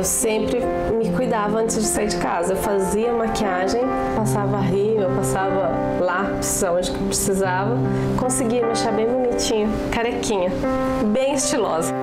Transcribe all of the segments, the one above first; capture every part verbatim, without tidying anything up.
eu sempre me cuidava antes de sair de casa. Eu fazia maquiagem, passava rímel, passava lápis onde precisava. Conseguia me achar bem bonitinha, carequinha, bem estilosa.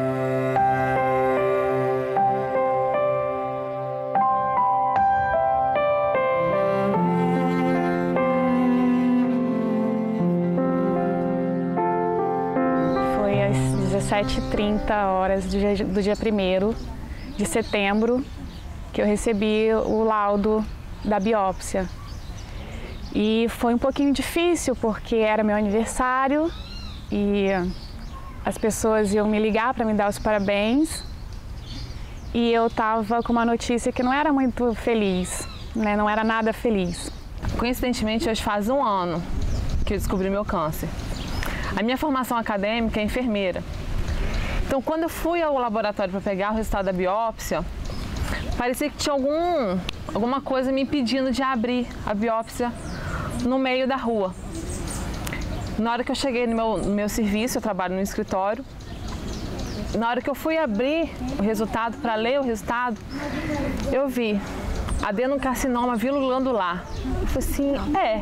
dezessete e trinta horas do dia, do dia primeiro de setembro que eu recebi o laudo da biópsia. E foi um pouquinho difícil porque era meu aniversário e as pessoas iam me ligar para me dar os parabéns e eu estava com uma notícia que não era muito feliz, né? Não era nada feliz. Coincidentemente, hoje faz um ano que eu descobri meu câncer. A minha formação acadêmica é enfermeira. Então, quando eu fui ao laboratório para pegar o resultado da biópsia, parecia que tinha algum, alguma coisa me impedindo de abrir a biópsia no meio da rua. Na hora que eu cheguei no meu, no meu serviço, eu trabalho no escritório, na hora que eu fui abrir o resultado, para ler o resultado, eu vi adenocarcinoma viloglandular. Eu falei assim, é...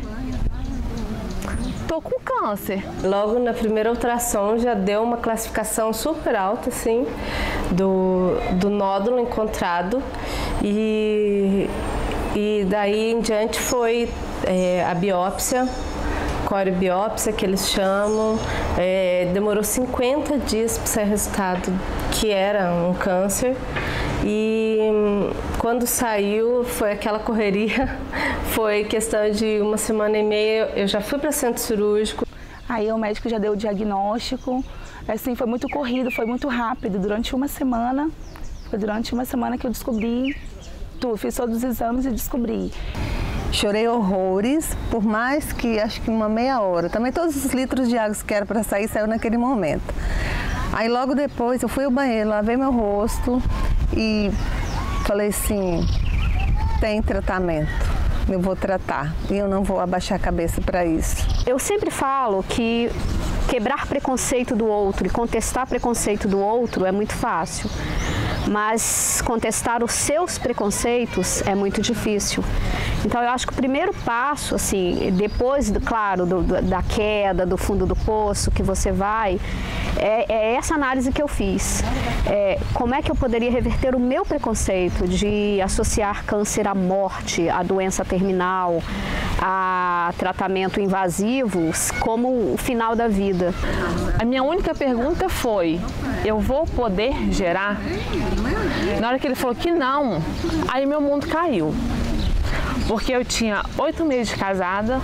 tô com câncer. Logo na primeira ultrassom já deu uma classificação super alta, assim, do, do nódulo encontrado e, e daí em diante foi é, a biópsia, corebiópsia que eles chamam, é, demorou cinquenta dias para sair o resultado que era um câncer. E quando saiu, foi aquela correria, foi questão de uma semana e meia, eu já fui para o centro cirúrgico. Aí o médico já deu o diagnóstico, assim, foi muito corrido, foi muito rápido, durante uma semana, foi durante uma semana que eu descobri tudo, fiz todos os exames e descobri. Chorei horrores, por mais que, acho que uma meia hora, também todos os litros de água que era para sair, saiu naquele momento. Aí logo depois eu fui ao banheiro, lavei meu rosto e falei assim, tem tratamento, eu vou tratar e eu não vou abaixar a cabeça para isso. Eu sempre falo que quebrar preconceito do outro e contestar preconceito do outro é muito fácil, mas contestar os seus preconceitos é muito difícil. Então eu acho que o primeiro passo, assim, depois, do, claro, do, do, da queda, do fundo do poço que você vai, é, é essa análise que eu fiz. É, como é que eu poderia reverter o meu preconceito de associar câncer à morte, à doença terminal, a tratamento invasivos como o final da vida? A minha única pergunta foi, eu vou poder gerar? Na hora que ele falou que não, aí meu mundo caiu. Porque eu tinha oito meses de casada,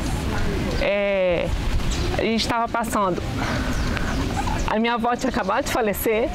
é, a gente estava passando, a minha avó tinha acabado de falecer.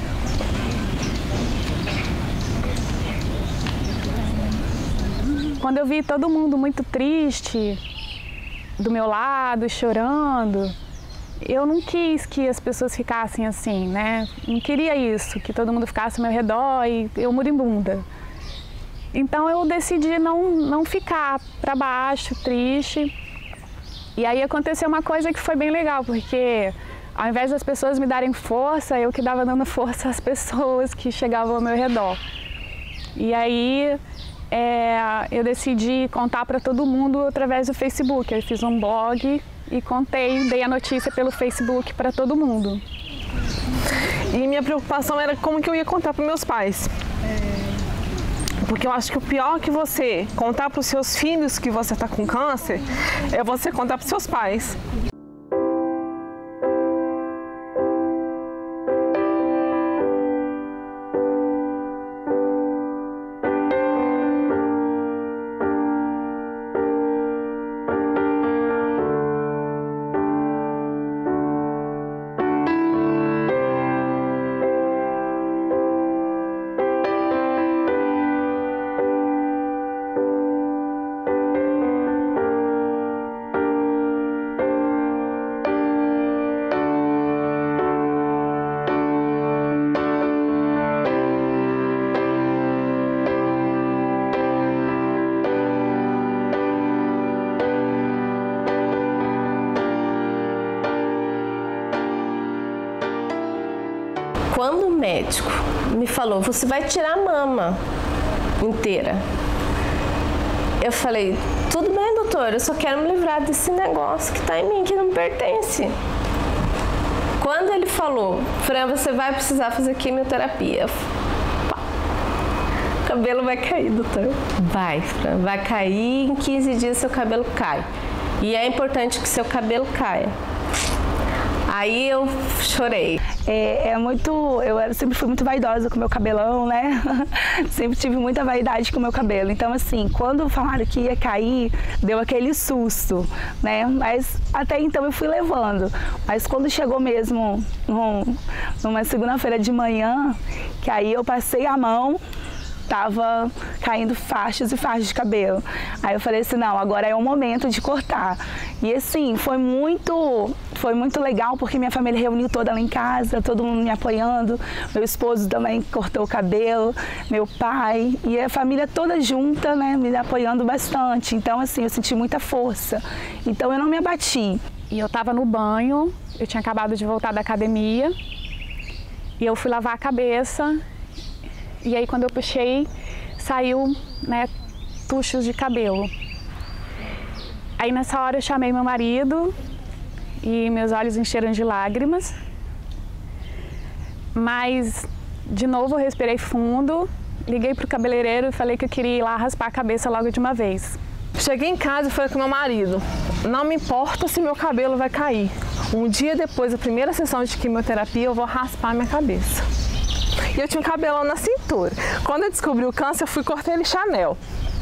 Quando eu vi todo mundo muito triste, do meu lado, chorando, eu não quis que as pessoas ficassem assim, né? Não queria isso, que todo mundo ficasse ao meu redor e eu moribunda. Então eu decidi não, não ficar para baixo, triste. E aí aconteceu uma coisa que foi bem legal, porque ao invés das pessoas me darem força, eu que dava dando força às pessoas que chegavam ao meu redor. E aí é, eu decidi contar para todo mundo através do Facebook. Eu fiz um blog e contei, dei a notícia pelo Facebook para todo mundo. E minha preocupação era como que eu ia contar para meus pais. Porque eu acho que o pior que você contar para os seus filhos que você está com câncer é você contar para os seus pais. Quando o médico me falou, você vai tirar a mama inteira. Eu falei, tudo bem, doutor, eu só quero me livrar desse negócio que tá em mim, que não me pertence. Quando ele falou, Fran, você vai precisar fazer quimioterapia. Pá. O cabelo vai cair, doutor. Vai, Fran, vai cair, em quinze dias seu cabelo cai. E é importante que seu cabelo caia. Aí eu chorei. É, é muito, eu sempre fui muito vaidosa com meu cabelão, né? Sempre tive muita vaidade com meu cabelo. Então, assim, quando falaram que ia cair, deu aquele susto, né? Mas até então eu fui levando. Mas quando chegou mesmo num, numa segunda-feira de manhã, que aí eu passei a mão, tava caindo faixas e faixas de cabelo. Aí eu falei assim, não, agora é o momento de cortar. E assim, foi muito, foi muito legal, porque minha família reuniu toda lá em casa, todo mundo me apoiando, meu esposo também cortou o cabelo, meu pai, e a família toda junta, né, me apoiando bastante. Então assim, eu senti muita força. Então eu não me abati. E eu tava no banho, eu tinha acabado de voltar da academia, e eu fui lavar a cabeça. E aí quando eu puxei, saiu, né, tuchos de cabelo. Aí nessa hora eu chamei meu marido e meus olhos encheram de lágrimas. Mas, de novo, eu respirei fundo, liguei pro cabeleireiro e falei que eu queria ir lá raspar a cabeça logo de uma vez. Cheguei em casa e falei com meu marido, não me importa se meu cabelo vai cair. Um dia depois da primeira sessão de quimioterapia, eu vou raspar minha cabeça. E eu tinha um cabelão na cintura. Quando eu descobri o câncer, eu fui cortar ele Chanel.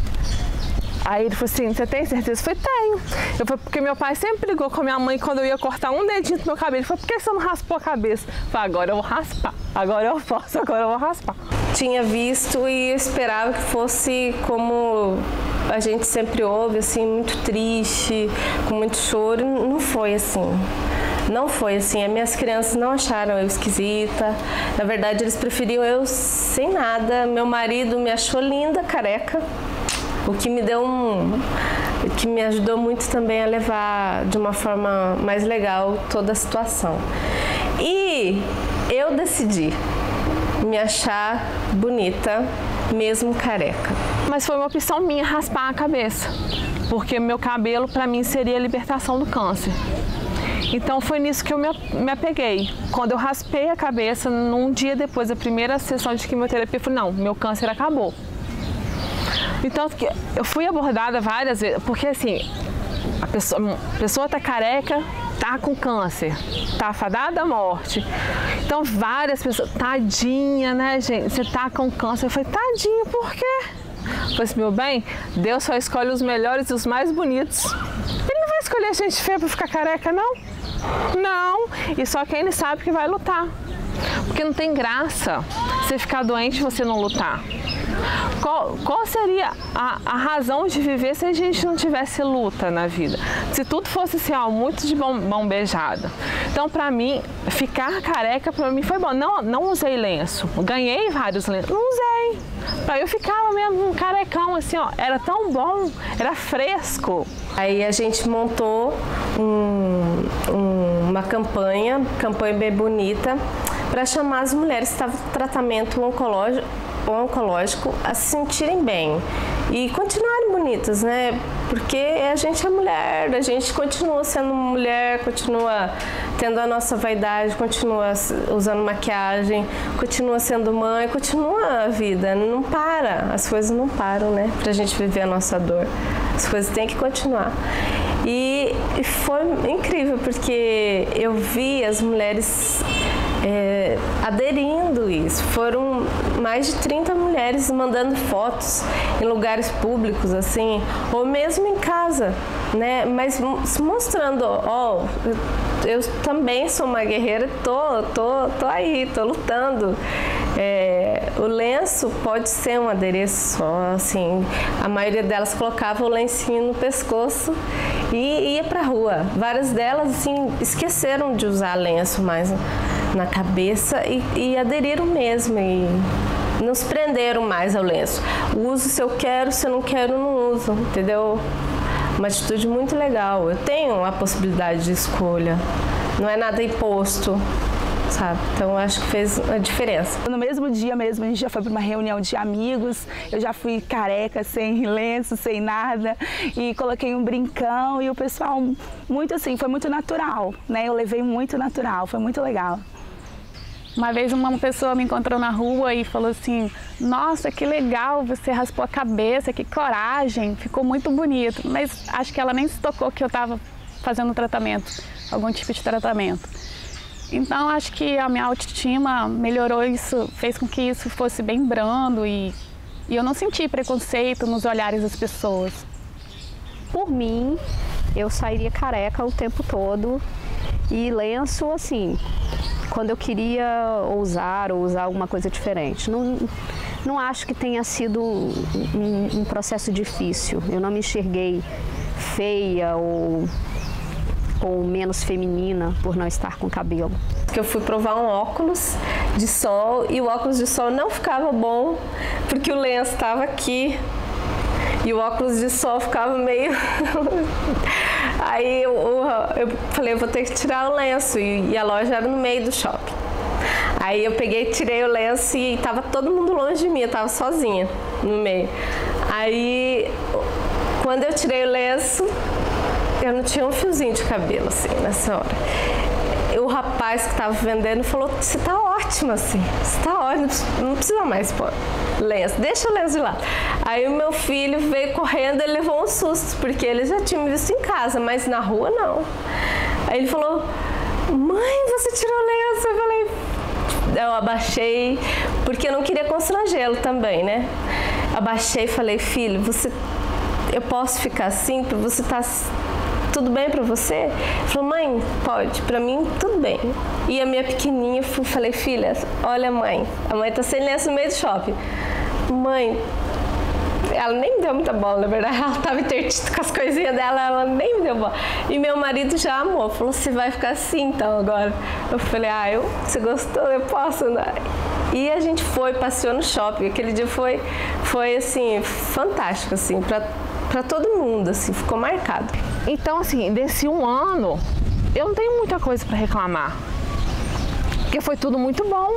Aí ele falou assim, você tem certeza? Eu falei, tenho. Eu falei, porque meu pai sempre brigou com a minha mãe quando eu ia cortar um dedinho do meu cabelo. Ele falou, por que você não raspou a cabeça? Eu falei, agora eu vou raspar. Agora eu posso, agora eu vou raspar. Tinha visto e esperava que fosse como a gente sempre ouve, assim, muito triste, com muito choro. Não foi assim. Não foi assim, as minhas crianças não acharam eu esquisita, na verdade eles preferiam eu sem nada. Meu marido me achou linda, careca, o que me deu um, o que me ajudou muito também a levar de uma forma mais legal toda a situação. E eu decidi me achar bonita, mesmo careca. Mas foi uma opção minha raspar a cabeça, porque meu cabelo para mim seria a libertação do câncer. Então foi nisso que eu me apeguei. Quando eu raspei a cabeça, num dia depois da primeira sessão de quimioterapia, eu falei, não, meu câncer acabou. Então eu fui abordada várias vezes, porque assim, a pessoa, a pessoa tá careca, tá com câncer, tá fadada à morte. Então várias pessoas, tadinha, né, gente, você tá com câncer. Eu falei, tadinha, por quê? Eu falei assim, meu bem, Deus só escolhe os melhores e os mais bonitos. Ele não vai escolher a gente feia pra ficar careca, não? Não, e só quem ele sabe que vai lutar. Porque não tem graça você ficar doente e você não lutar. Qual, qual seria a, a razão de viver se a gente não tivesse luta na vida? Se tudo fosse assim, ó, muito de bom, bom beijada. Então, pra mim, ficar careca pra mim foi bom. Não, não usei lenço. Ganhei vários lenços. Não usei. Pra eu ficava mesmo um carecão, assim, ó. Era tão bom, era fresco. Aí a gente montou um, um, uma campanha, campanha bem bonita, para chamar as mulheres que estavam em tratamento oncológico, oncológico a se sentirem bem e continuarem bonitas, né? Porque a gente é mulher, a gente continua sendo mulher, continua tendo a nossa vaidade, continua usando maquiagem, continua sendo mãe, continua a vida, não para, as coisas não param, né? Pra gente viver a nossa dor, as coisas têm que continuar. E, e foi incrível, porque eu vi as mulheres É, aderindo isso. Foram mais de trinta mulheres mandando fotos em lugares públicos, assim, ou mesmo em casa, né? Mas mostrando, ó, eu, eu também sou uma guerreira, tô, tô, tô aí, tô lutando. É, o lenço pode ser um adereço só, assim, a maioria delas colocava o lencinho no pescoço e ia pra rua. Várias delas, assim, esqueceram de usar lenço mais na cabeça e, e aderiram mesmo e não se prenderam mais ao lenço. Uso se eu quero, se eu não quero, não uso, entendeu? Uma atitude muito legal. Eu tenho a possibilidade de escolha, não é nada imposto, sabe? Então, acho que fez a diferença. No mesmo dia mesmo, a gente já foi para uma reunião de amigos, eu já fui careca, sem lenço, sem nada, e coloquei um brincão, e o pessoal, muito assim, foi muito natural, né? Eu levei muito natural, foi muito legal. Uma vez uma pessoa me encontrou na rua e falou assim, nossa, que legal, você raspou a cabeça, que coragem, ficou muito bonito. Mas acho que ela nem se tocou que eu estava fazendo tratamento, algum tipo de tratamento. Então acho que a minha autoestima melhorou isso, fez com que isso fosse bem brando e, e eu não senti preconceito nos olhares das pessoas. Por mim, eu sairia careca o tempo todo e lenço assim, quando eu queria ousar ou usar alguma coisa diferente. Não, não acho que tenha sido um, um processo difícil. Eu não me enxerguei feia ou, ou menos feminina por não estar com cabelo. Eu fui provar um óculos de sol e o óculos de sol não ficava bom porque o lenço estava aqui e o óculos de sol ficava meio... Aí eu, eu falei, eu vou ter que tirar o lenço e, e a loja era no meio do shopping. Aí eu peguei, tirei o lenço e tava todo mundo longe de mim, eu tava sozinha no meio. Aí quando eu tirei o lenço, eu não tinha um fiozinho de cabelo assim nessa hora. O rapaz que estava vendendo falou, você tá ótima assim, você tá ótima, não precisa mais pôr lenço, deixa o lenço de lá. Aí o meu filho veio correndo, ele levou um susto, porque ele já tinha me visto em casa, mas na rua não. Aí ele falou, mãe, você tirou o lenço? Eu falei, eu abaixei, porque eu não queria constrangê-lo também, né? Abaixei e falei, filho, você, eu posso ficar assim, para você estar... Tudo bem pra você? Ele falou, mãe, pode, pra mim tudo bem. E a minha pequenininha, eu falei, filha, olha mãe, a mãe tá sem lenço no meio do shopping. Mãe, ela nem me deu muita bola, na verdade, ela tava interdita com as coisinhas dela, ela nem me deu bola. E meu marido já amou, falou, você vai ficar assim então agora. Eu falei, ah, eu, você gostou, eu posso andar. E a gente foi, passeou no shopping, aquele dia foi, foi assim, fantástico, assim, pra, pra todo mundo, assim, ficou marcado. Então, assim, desse um ano, eu não tenho muita coisa para reclamar, porque foi tudo muito bom.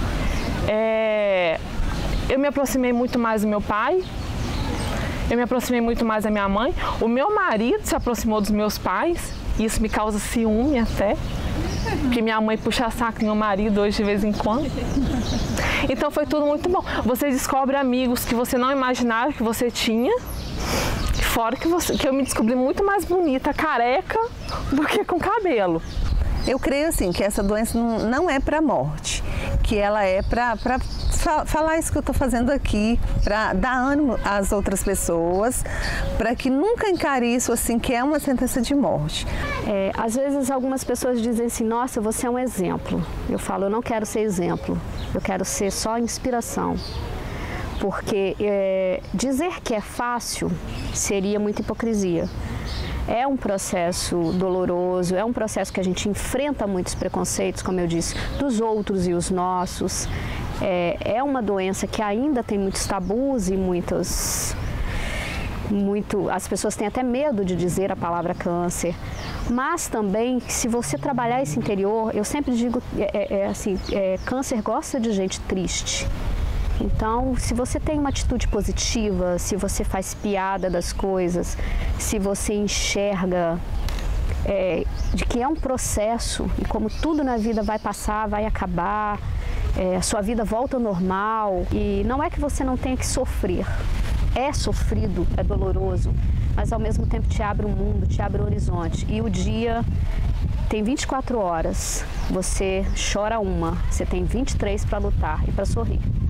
É, eu me aproximei muito mais do meu pai, eu me aproximei muito mais da minha mãe, o meu marido se aproximou dos meus pais, e isso me causa ciúme até, porque minha mãe puxa saco do meu marido hoje de vez em quando. Então foi tudo muito bom. Você descobre amigos que você não imaginava que você tinha. Fora que, você, que eu me descobri muito mais bonita, careca, do que com cabelo. Eu creio assim que essa doença não, não é para morte, que ela é para fa falar isso que eu estou fazendo aqui, para dar ânimo às outras pessoas, para que nunca encare isso assim, que é uma sentença de morte. É, às vezes algumas pessoas dizem assim, nossa, você é um exemplo. Eu falo, eu não quero ser exemplo, eu quero ser só inspiração. Porque é, dizer que é fácil seria muita hipocrisia. É um processo doloroso, é um processo que a gente enfrenta muitos preconceitos, como eu disse, dos outros e os nossos. É, é uma doença que ainda tem muitos tabus e muitas... Muito, as pessoas têm até medo de dizer a palavra câncer, mas também, se você trabalhar esse interior, eu sempre digo, é, é, assim, é, câncer gosta de gente triste. Então, se você tem uma atitude positiva, se você faz piada das coisas, se você enxerga é, de que é um processo e como tudo na vida vai passar, vai acabar, é, a sua vida volta ao normal e não é que você não tenha que sofrer. É sofrido, é doloroso, mas ao mesmo tempo te abre um mundo, te abre um horizonte. E o dia tem vinte e quatro horas, você chora uma, você tem vinte e três para lutar e para sorrir.